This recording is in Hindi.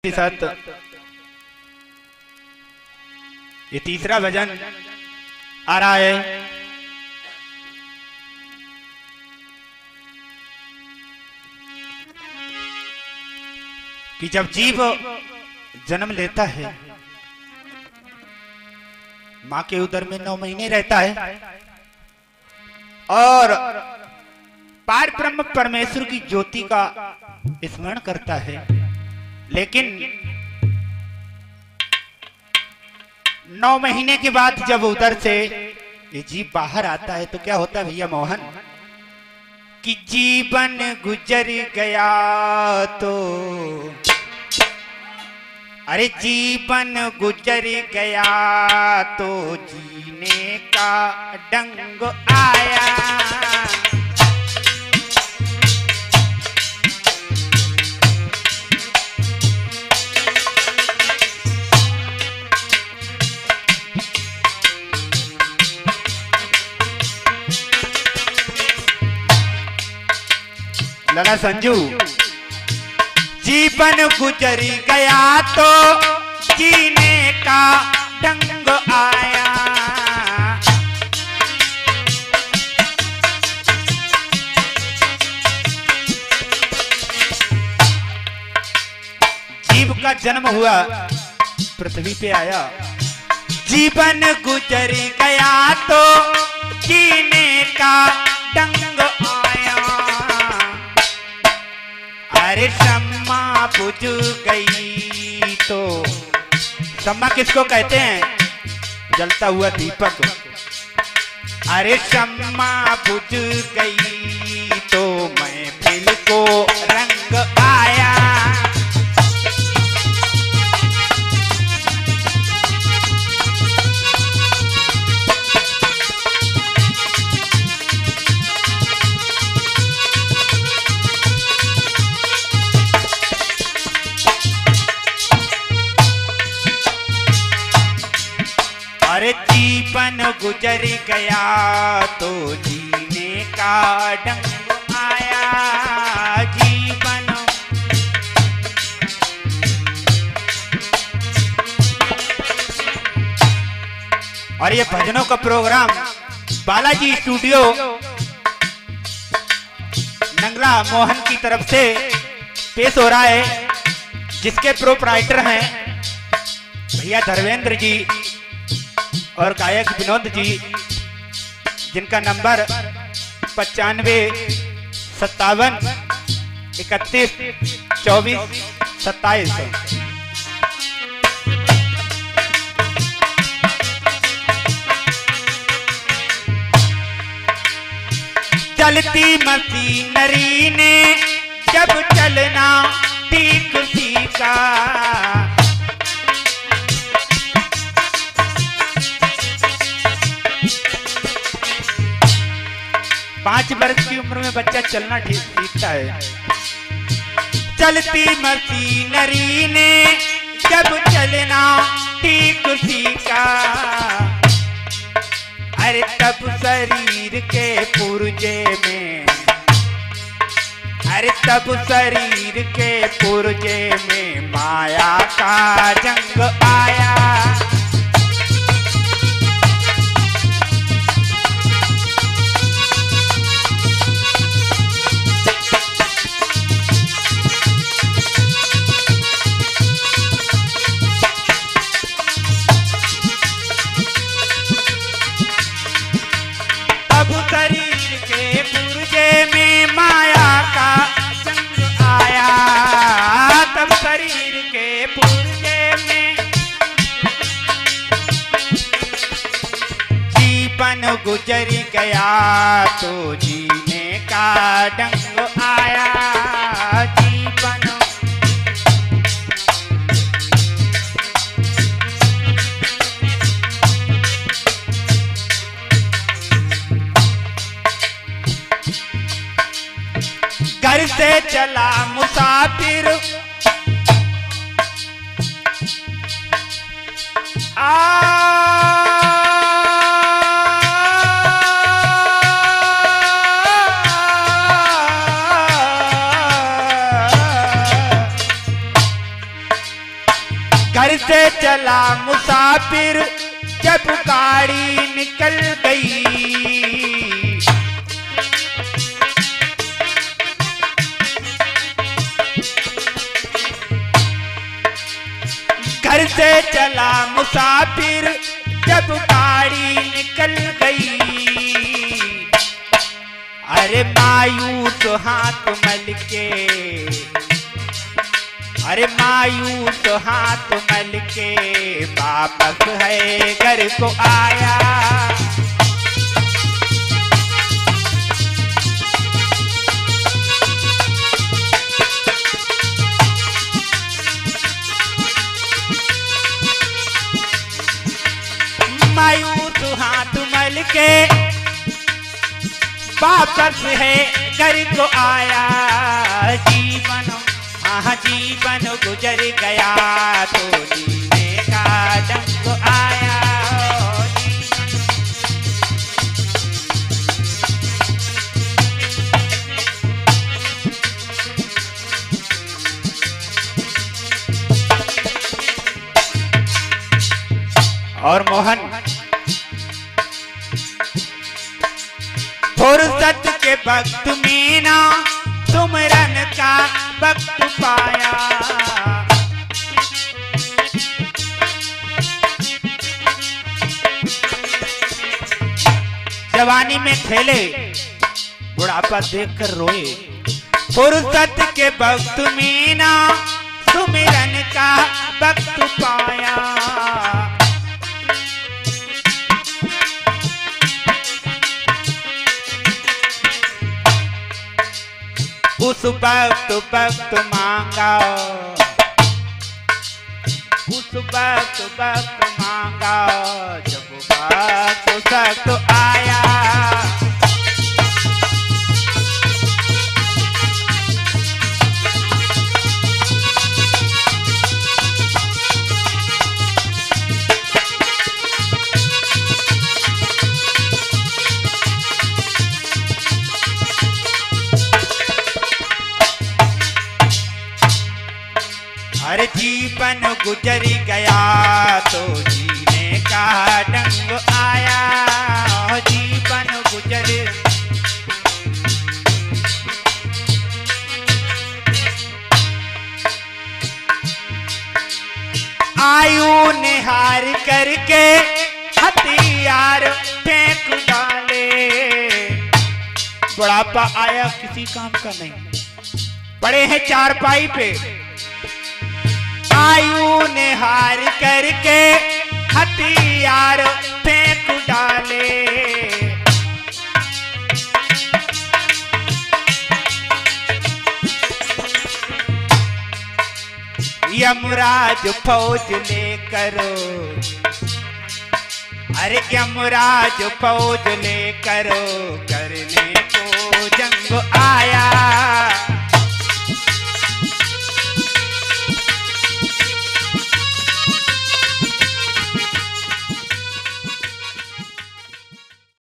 के साथ ये तीसरा भजन आ रहा है। कि जब जीव जन्म लेता है, मां के उदर में 9 महीने रहता है और पार ब्रह्म परमेश्वर की ज्योति का स्मरण करता है, लेकिन 9 महीने के बाद जब उधर से ये जीव बाहर आता है तो क्या होता है भैया मोहन? कि जीवन गुजर गया तो, अरे जीवन गुजर गया तो जीने का ढंग आया। लाला संजू, जीवन गुजर गया तो जीने का ढंग आया। जीव का जन्म हुआ, पृथ्वी पे आया। जीवन गुजर गया तो जीने का ढंग आया। अरे शम्मा बुझ गई तो, शम्मा किसको कहते हैं? जलता हुआ दीपक। अरे शम्मा बुझ गई तो महफिल को रंग आया। अरे जीवन गुजर गया तो जीने का ढंग आया। जीवन और ये भजनों का प्रोग्राम बालाजी स्टूडियो नंगला मोहन की तरफ से पेश हो रहा है, जिसके प्रोप्राइटर हैं भैया धर्मेंद्र जी और गायक विनोद जी, जिनका नंबर 95 57 31 24 27 है। चलती मशीनरी ने जब चलना ठीक सीखा। 5 वर्ष की उम्र में बच्चा चलना ठीक सीखता है। चलती मशीनरी ने जब चलना ठीक सीखा। अरे तब शरीर के पुर्जे में, अरे तब शरीर के पुर्जे में माया का जंग आया। शरीर के पुर्जे में माया का जंग आया। तब शरीर के पुर्जे में जीवन गुजर गया तो जीने का ढंग आया। जीवन घर से चला मुसाफिर घर से चला मुसाफिर जब गाड़ी निकल गई, घर से चला मुसाफिर जब गाड़ी निकल गई। अरे मायूस हाथ मल के, अरे मायूस हाथ मल के वापस है घर को आया। मायूस हाथ मल के वापस है घर को आया। जीवन जीवन गुजर गया तो जीने का ढंग आया। और मोहन फुर्सत के वक्त में ना सुमरन का वक्त पाया। जवानी में खेले बुढ़ापा देखकर रोए, फुर्सत के वक्त में ना सुमिरन का वक्त पाया। उस वक्त मांगा, उस वक्त मांगा जब वक्त आया। अरे जीवन गुजर गया तो जीने का ढंग आया। जीवन गुजर, आयु निहार करके हथियार फेंक डाले। बुढ़ापा आया किसी काम का नहीं, पड़े हैं चारपाई पे। आयु निहार करके हथियार फेंक डाले। यमराज फौज लेकर, अरे यमराज फौज लेकर करने को जंग आया।